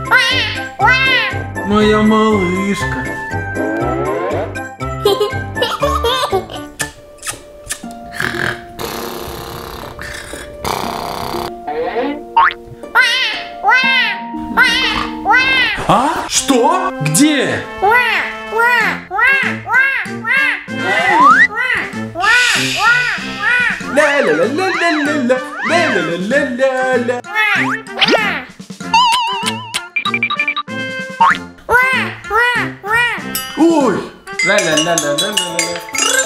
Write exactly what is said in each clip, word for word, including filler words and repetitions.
Моя малышка. А? Что? Где? Ля-ля-ля-ля-ля-ля-ля, ля-ля-ля-ля-ля-ля. Ой! Ля-ля-ля-ля-ля-ля-ля.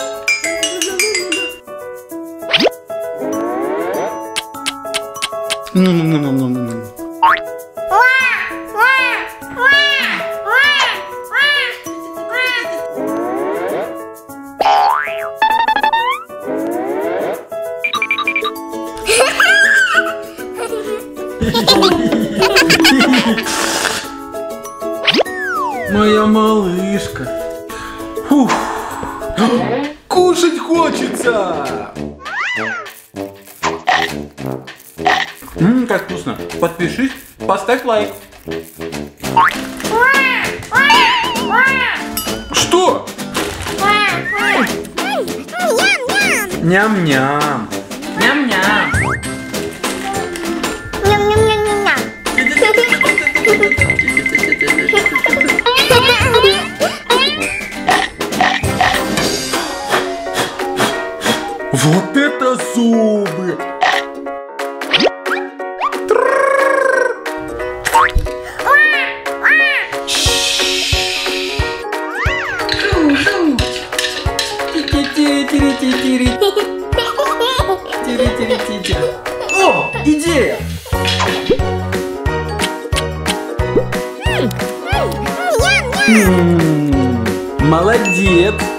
Ну-ну-ну-ну-ну-ну. Моя малышка. Фух. Кушать хочется. Ммм, как вкусно. Подпишись, поставь лайк. Что? Ням-ням. Ням-ням. Вот это зубы! О, идея! М-м-м, молодец!